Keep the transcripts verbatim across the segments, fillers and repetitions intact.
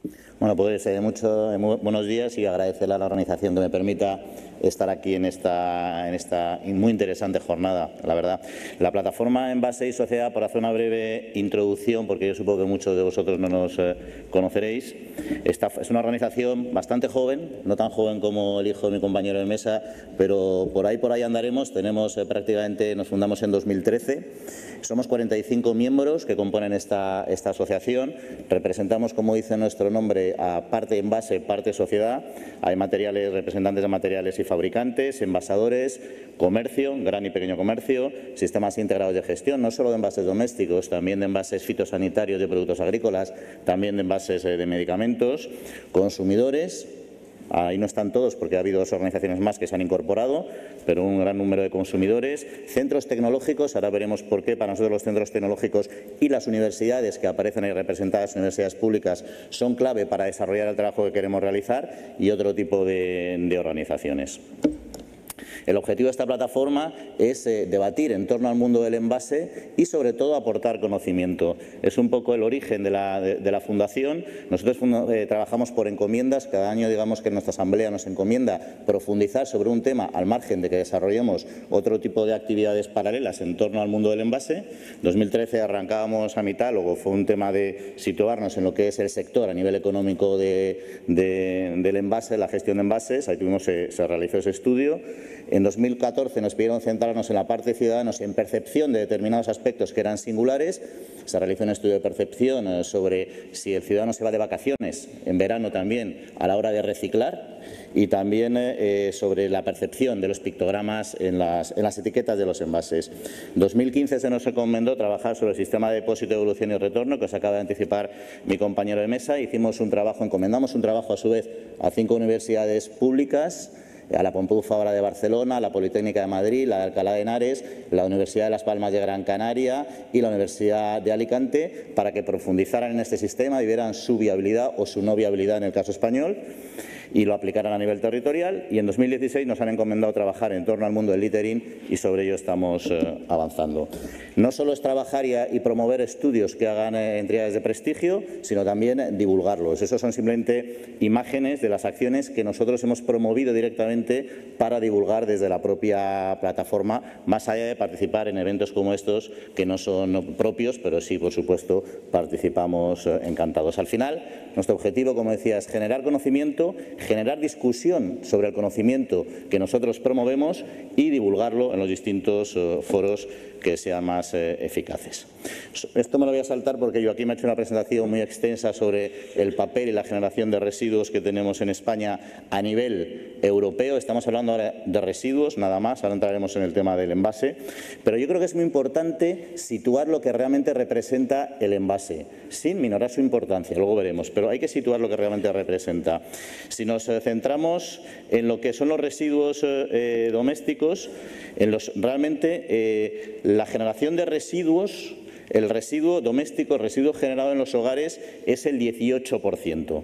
Bueno, pues eh, mucho, eh, muy buenos días y agradecerle a la organización que me permita estar aquí en esta, en esta muy interesante jornada, la verdad. La plataforma Envase y Sociedad, por hacer una breve introducción, porque yo supongo que muchos de vosotros no nos eh, conoceréis, esta, es una organización bastante joven, no tan joven como el hijo de mi compañero de mesa, pero por ahí por ahí andaremos. Tenemos eh, prácticamente, nos fundamos en dos mil trece, somos cuarenta y cinco miembros que componen esta, esta asociación. Representamos, como dice nuestro nombre, a parte envase, parte sociedad. Hay materiales, representantes de materiales y fabricantes, envasadores, comercio, gran y pequeño comercio, sistemas integrados de gestión, no solo de envases domésticos, también de envases fitosanitarios de productos agrícolas, también de envases de medicamentos, consumidores. Ahí no están todos porque ha habido dos organizaciones más que se han incorporado, pero un gran número de consumidores. Centros tecnológicos, ahora veremos por qué para nosotros los centros tecnológicos y las universidades que aparecen ahí representadas, universidades públicas, son clave para desarrollar el trabajo que queremos realizar, y otro tipo de, de organizaciones. El objetivo de esta plataforma es eh, debatir en torno al mundo del envase y, sobre todo, aportar conocimiento. Es un poco el origen de la, de, de la Fundación. Nosotros eh, trabajamos por encomiendas. Cada año, digamos que nuestra asamblea nos encomienda profundizar sobre un tema al margen de que desarrollemos otro tipo de actividades paralelas en torno al mundo del envase. En dos mil trece arrancábamos a mitad, luego fue un tema de situarnos en lo que es el sector a nivel económico de, de, del envase, la gestión de envases. Ahí tuvimos, se, se realizó ese estudio. En dos mil catorce nos pidieron centrarnos en la parte de ciudadanos, en percepción de determinados aspectos que eran singulares. Se realizó un estudio de percepción sobre si el ciudadano se va de vacaciones, en verano también, a la hora de reciclar, y también eh, sobre la percepción de los pictogramas en las, en las etiquetas de los envases. En dos mil quince se nos recomendó trabajar sobre el sistema de depósito, devolución y retorno, que os acaba de anticipar mi compañero de mesa. Hicimos un trabajo, encomendamos un trabajo a su vez a cinco universidades públicas, a la Pompeu Fabra de Barcelona, la Politécnica de Madrid, la de Alcalá de Henares, la Universidad de Las Palmas de Gran Canaria y la Universidad de Alicante, para que profundizaran en este sistema y vieran su viabilidad o su no viabilidad en el caso español, y lo aplicaran a nivel territorial. Y en dos mil dieciséis nos han encomendado trabajar en torno al mundo del littering, y sobre ello estamos eh, avanzando. No solo es trabajar y, y promover estudios que hagan eh, entidades de prestigio, sino también eh, divulgarlos. Esos son simplemente imágenes de las acciones que nosotros hemos promovido directamente para divulgar desde la propia plataforma, más allá de participar en eventos como estos, que no son propios, pero sí, por supuesto, participamos eh, encantados. Al final, nuestro objetivo, como decía, es generar conocimiento, generar discusión sobre el conocimiento que nosotros promovemos y divulgarlo en los distintos uh, foros que sean más eh, eficaces. Esto me lo voy a saltar porque yo aquí me he hecho una presentación muy extensa sobre el papel y la generación de residuos que tenemos en España a nivel europeo. Estamos hablando ahora de residuos, nada más, ahora entraremos en el tema del envase, pero yo creo que es muy importante situar lo que realmente representa el envase, sin minorar su importancia, luego veremos, pero hay que situar lo que realmente representa. Si nos centramos en lo que son los residuos eh, domésticos, en los, realmente eh, la generación de residuos, el residuo doméstico, el residuo generado en los hogares, es el dieciocho por ciento.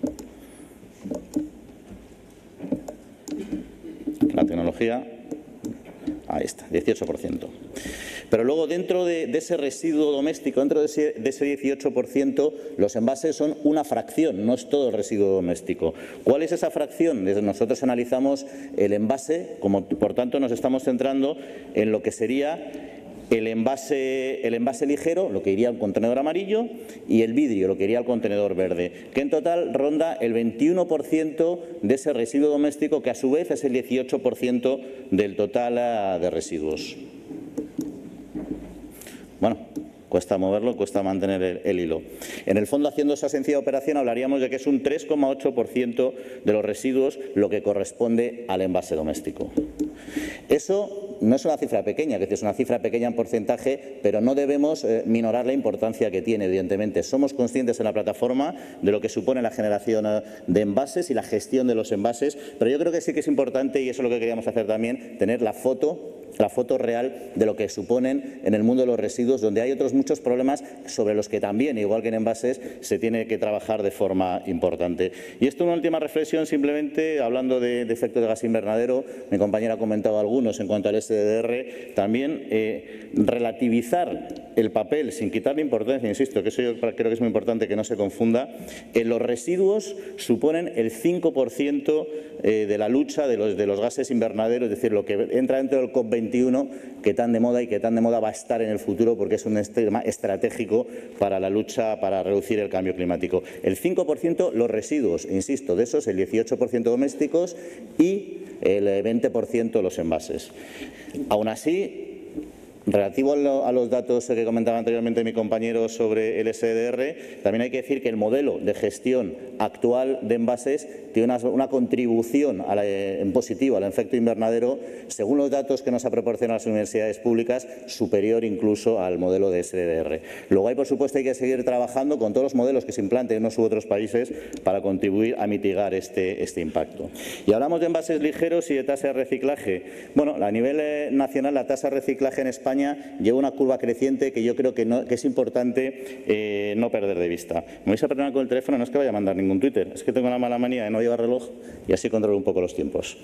La tecnología, ahí está, dieciocho por ciento. Pero luego, dentro de, de ese residuo doméstico, dentro de ese, de ese dieciocho por ciento, los envases son una fracción, no es todo el residuo doméstico. ¿Cuál es esa fracción? Desde nosotros analizamos el envase, como por tanto nos estamos centrando en lo que sería el envase, el envase ligero, lo que iría al contenedor amarillo, y el vidrio, lo que iría al contenedor verde, que en total ronda el veintiuno por ciento de ese residuo doméstico, que a su vez es el dieciocho por ciento del total de residuos. Bueno, cuesta moverlo, cuesta mantener el, el hilo. En el fondo, haciendo esa sencilla operación, hablaríamos de que es un tres coma ocho por ciento de los residuos lo que corresponde al envase doméstico. Eso no es una cifra pequeña, que es una cifra pequeña en porcentaje, pero no debemos eh, minorar la importancia que tiene, evidentemente. Somos conscientes en la plataforma de lo que supone la generación eh, de envases y la gestión de los envases, pero yo creo que sí que es importante, y eso es lo que queríamos hacer también, tener la foto la foto real de lo que suponen en el mundo de los residuos, donde hay otros muchos problemas sobre los que también, igual que en envases, se tiene que trabajar de forma importante. Y esto, una última reflexión, simplemente hablando de, de efectos de gas invernadero, mi compañera ha comentado algunos en cuanto al S D R, también eh, relativizar el papel, sin quitarle importancia, insisto, que eso yo creo que es muy importante que no se confunda, en los residuos suponen el cinco por ciento eh, de la lucha de los, de los gases invernaderos, es decir, lo que entra dentro del COP veintiuno, que tan de moda y que tan de moda va a estar en el futuro porque es un tema estratégico para la lucha, para reducir el cambio climático. El cinco por ciento los residuos, insisto, de esos el dieciocho por ciento domésticos y el veinte por ciento los envases. Aún así, relativo a los datos que comentaba anteriormente mi compañero sobre el S D R, también hay que decir que el modelo de gestión actual de envases tiene una, una contribución a la, en positivo al efecto invernadero, según los datos que nos ha proporcionado las universidades públicas, superior incluso al modelo de S D R. Luego hay, por supuesto, hay que seguir trabajando con todos los modelos que se implanten en unos u otros países para contribuir a mitigar este, este impacto. Y hablamos de envases ligeros y de tasa de reciclaje. Bueno, a nivel nacional la tasa de reciclaje en España lleva una curva creciente que yo creo que, no, que es importante eh, no perder de vista. Me vais a perdonar con el teléfono, no es que vaya a mandar ningún Twitter, es que tengo la mala manía de no llevar reloj y así controlo un poco los tiempos.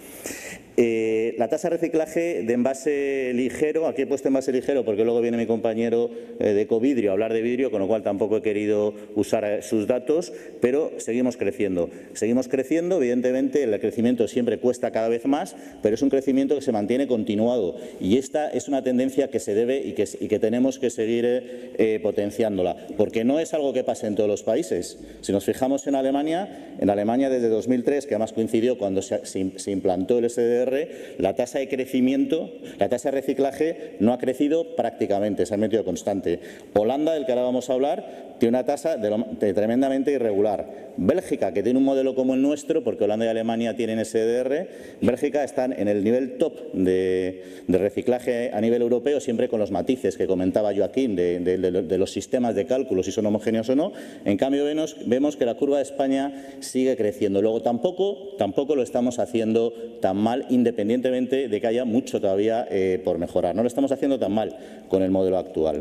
Eh, la tasa de reciclaje de envase ligero, aquí he puesto envase ligero porque luego viene mi compañero eh, de Ecovidrio a hablar de vidrio, con lo cual tampoco he querido usar eh, sus datos, pero seguimos creciendo. Seguimos creciendo, evidentemente el crecimiento siempre cuesta cada vez más, pero es un crecimiento que se mantiene continuado y esta es una tendencia que se debe y que, y que tenemos que seguir eh, potenciándola, porque no es algo que pase en todos los países. Si nos fijamos en Alemania, en Alemania desde dos mil tres, que además coincidió cuando se, se, se implantó el S D R, la tasa de crecimiento, la tasa de reciclaje no ha crecido prácticamente, se ha metido constante. Holanda, del que ahora vamos a hablar, tiene una tasa de lo, de tremendamente irregular. Bélgica, que tiene un modelo como el nuestro, porque Holanda y Alemania tienen S D R, Bélgica están en el nivel top de, de reciclaje a nivel europeo, siempre con los matices que comentaba Joaquín de, de, de, de los sistemas de cálculo, si son homogéneos o no. En cambio, vemos, vemos que la curva de España sigue creciendo. Luego, tampoco, tampoco lo estamos haciendo tan mal, independientemente de que haya mucho todavía eh, por mejorar. No lo estamos haciendo tan mal con el modelo actual.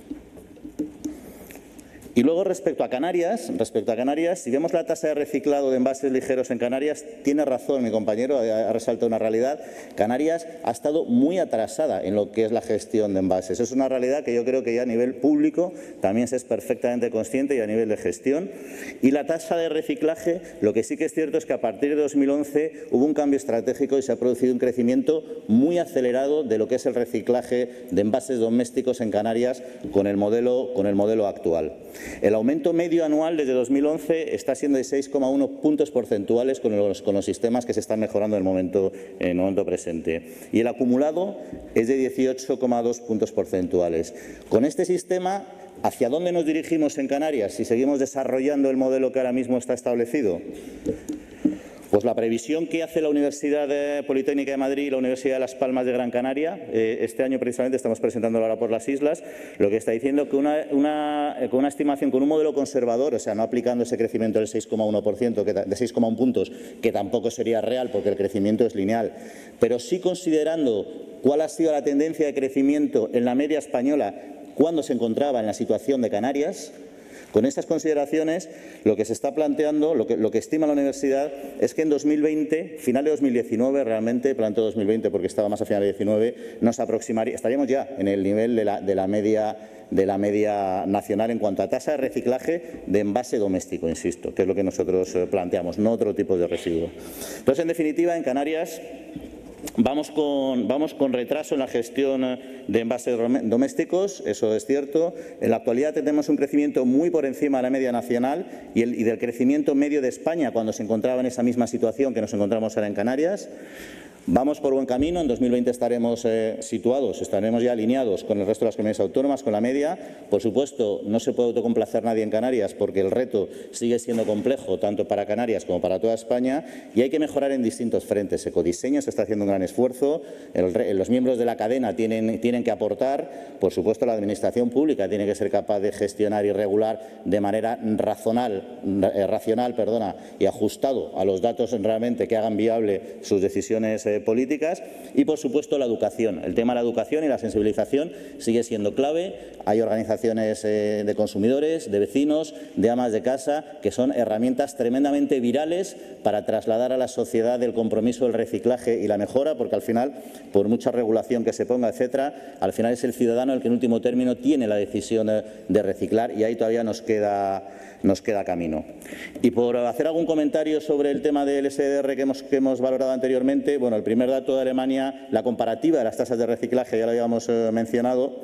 Y luego, respecto a Canarias, respecto a Canarias, si vemos la tasa de reciclado de envases ligeros en Canarias, tiene razón mi compañero, ha resaltado una realidad. Canarias ha estado muy atrasada en lo que es la gestión de envases. Es una realidad que yo creo que ya a nivel público también se es perfectamente consciente y a nivel de gestión. Y la tasa de reciclaje, lo que sí que es cierto es que a partir de dos mil once hubo un cambio estratégico y se ha producido un crecimiento muy acelerado de lo que es el reciclaje de envases domésticos en Canarias con el modelo, con el modelo actual. El aumento medio anual desde dos mil once está siendo de seis coma uno puntos porcentuales con los, con los sistemas que se están mejorando en el momento, en el momento presente. Y el acumulado es de dieciocho coma dos puntos porcentuales. Con este sistema, ¿hacia dónde nos dirigimos en Canarias si seguimos desarrollando el modelo que ahora mismo está establecido? Pues la previsión que hace la Universidad Politécnica de Madrid y la Universidad de Las Palmas de Gran Canaria, eh, este año precisamente estamos presentándolo ahora por las islas, lo que está diciendo que una, una, con una estimación, con un modelo conservador, o sea, no aplicando ese crecimiento del seis coma uno por ciento, que, de seis coma uno puntos, que tampoco sería real porque el crecimiento es lineal, pero sí considerando cuál ha sido la tendencia de crecimiento en la media española cuando se encontraba en la situación de Canarias. Con estas consideraciones, lo que se está planteando, lo que, lo que estima la universidad, es que en dos mil veinte, final de dos mil diecinueve, realmente, planteo dos mil veinte porque estaba más a final de diecinueve, nos aproximaría, estaríamos ya en el nivel de la, de la media de la media nacional en cuanto a tasa de reciclaje de envase doméstico, insisto, que es lo que nosotros planteamos, no otro tipo de residuo. Entonces, en definitiva, en Canarias Vamos con, vamos con retraso en la gestión de envases domésticos, eso es cierto. En la actualidad tenemos un crecimiento muy por encima de la media nacional y, el, y del crecimiento medio de España cuando se encontraba en esa misma situación que nos encontramos ahora en Canarias. Vamos por buen camino, en dos mil veinte estaremos eh, situados, estaremos ya alineados con el resto de las comunidades autónomas, con la media. Por supuesto, no se puede autocomplacer nadie en Canarias porque el reto sigue siendo complejo tanto para Canarias como para toda España y hay que mejorar en distintos frentes. Ecodiseño se está haciendo un gran esfuerzo, el, los miembros de la cadena tienen, tienen que aportar, por supuesto la administración pública tiene que ser capaz de gestionar y regular de manera razonal, eh, racional perdona, y ajustado a los datos realmente que hagan viable sus decisiones eh, políticas y, por supuesto, la educación. El tema de la educación y la sensibilización sigue siendo clave. Hay organizaciones eh, de consumidores, de vecinos, de amas de casa, que son herramientas tremendamente virales para trasladar a la sociedad el compromiso del reciclaje y la mejora, porque al final, por mucha regulación que se ponga, etcétera, al final es el ciudadano el que en último término tiene la decisión de reciclar y ahí todavía nos queda, nos queda camino. Y por hacer algún comentario sobre el tema del S D R que hemos, que hemos valorado anteriormente, bueno, el primer dato de Alemania, la comparativa de las tasas de reciclaje, ya lo habíamos eh, mencionado.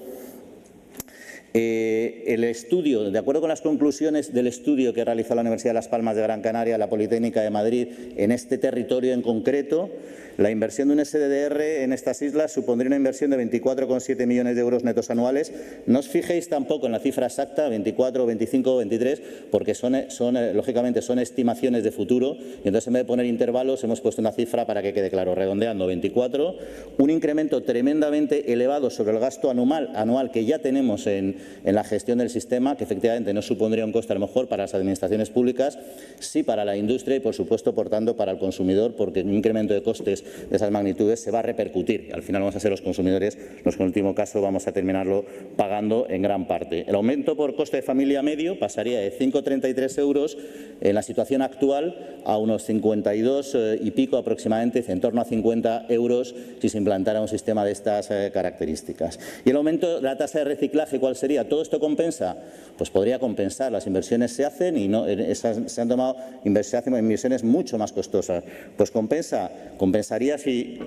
Eh, el estudio, de acuerdo con las conclusiones del estudio que realizó la Universidad de Las Palmas de Gran Canaria, la Politécnica de Madrid, en este territorio en concreto, la inversión de un S D R en estas islas supondría una inversión de veinticuatro coma siete millones de euros netos anuales. No os fijéis tampoco en la cifra exacta, veinticuatro, veinticinco, veintitrés, porque son, son, lógicamente son estimaciones de futuro y entonces en vez de poner intervalos hemos puesto una cifra para que quede claro, redondeando veinticuatro, un incremento tremendamente elevado sobre el gasto anual, anual que ya tenemos en, en la gestión del sistema, que efectivamente no supondría un coste a lo mejor para las administraciones públicas, sí para la industria y, por supuesto, por tanto, para el consumidor, porque un incremento de costes de esas magnitudes se va a repercutir. Al final vamos a ser los consumidores los que en último caso vamos a terminarlo pagando en gran parte. El aumento por coste de familia medio pasaría de cinco coma treinta y tres euros en la situación actual a unos cincuenta y dos eh, y pico aproximadamente, en torno a cincuenta euros si se implantara un sistema de estas eh, características. Y el aumento de la tasa de reciclaje, ¿cuál sería? ¿Todo esto compensa? Pues podría compensar. Las inversiones se hacen y no, esas, se han tomado inversiones mucho más costosas. Pues compensa, compensaría si,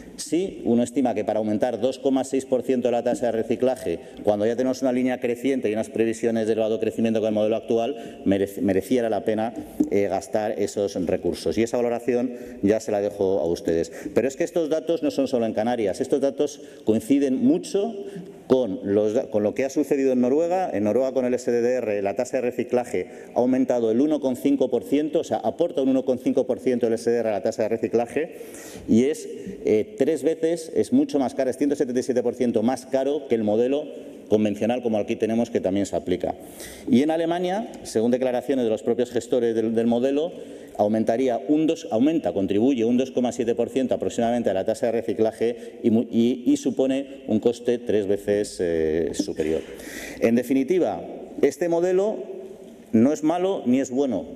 si uno estima que para aumentar dos coma seis por ciento de la tasa de reciclaje, cuando ya tenemos una línea creciente y unas previsiones de elevado crecimiento con el modelo actual, merece, mereciera la pena eh, gastar esos recursos. Y esa valoración ya se la dejo a ustedes. Pero es que estos datos no son solo en Canarias. Estos datos coinciden mucho Con, los, con lo que ha sucedido en Noruega. En Noruega, con el S D R, la tasa de reciclaje ha aumentado el uno coma cinco por ciento, o sea, aporta un uno coma cinco por ciento el S D R a la tasa de reciclaje y es eh, tres veces, es mucho más caro, es ciento setenta y siete por ciento más caro que el modelo convencional como aquí tenemos, que también se aplica. Y en Alemania, según declaraciones de los propios gestores del, del modelo, aumentaría un dos, aumenta, contribuye un dos coma siete por ciento aproximadamente a la tasa de reciclaje y, y, y supone un coste tres veces eh, superior. En definitiva, este modelo no es malo ni es bueno,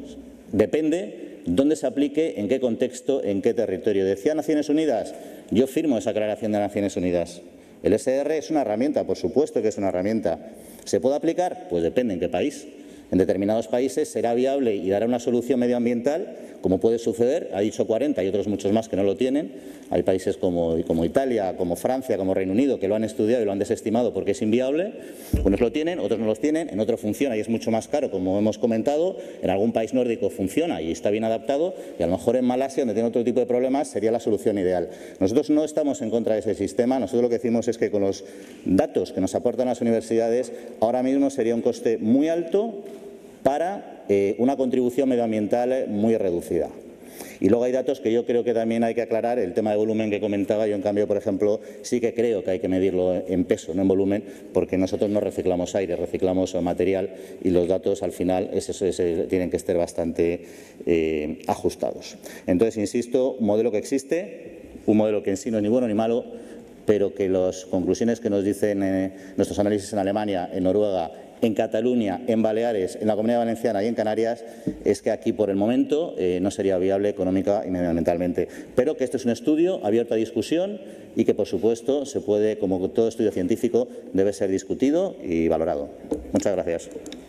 depende dónde se aplique, en qué contexto, en qué territorio. Decía Naciones Unidas, yo firmo esa aclaración de Naciones Unidas. El S D R es una herramienta, por supuesto que es una herramienta. ¿Se puede aplicar? Pues depende en qué país. En determinados países será viable y dará una solución medioambiental, como puede suceder, ha dicho cuarenta y otros muchos más que no lo tienen. Hay países como, como Italia, como Francia, como Reino Unido, que lo han estudiado y lo han desestimado porque es inviable. Unos lo tienen, otros no los tienen, en otro funciona y es mucho más caro, como hemos comentado. En algún país nórdico funciona y está bien adaptado y a lo mejor en Malasia, donde tiene otro tipo de problemas, sería la solución ideal. Nosotros no estamos en contra de ese sistema. Nosotros lo que decimos es que con los datos que nos aportan las universidades, ahora mismo sería un coste muy alto para eh, una contribución medioambiental muy reducida. Y luego hay datos que yo creo que también hay que aclarar. El tema de volumen que comentaba, yo en cambio, por ejemplo, sí que creo que hay que medirlo en peso, no en volumen, porque nosotros no reciclamos aire, reciclamos material y los datos al final es, es, es, tienen que estar bastante eh, ajustados. Entonces, insisto, un modelo que existe, un modelo que en sí no es ni bueno ni malo, pero que las conclusiones que nos dicen eh, nuestros análisis en Alemania, en Noruega, en Cataluña, en Baleares, en la Comunidad Valenciana y en Canarias, es que aquí por el momento eh, no sería viable económica y medioambientalmente. Pero que esto es un estudio abierto a discusión y que, por supuesto, se puede, como todo estudio científico, debe ser discutido y valorado. Muchas gracias.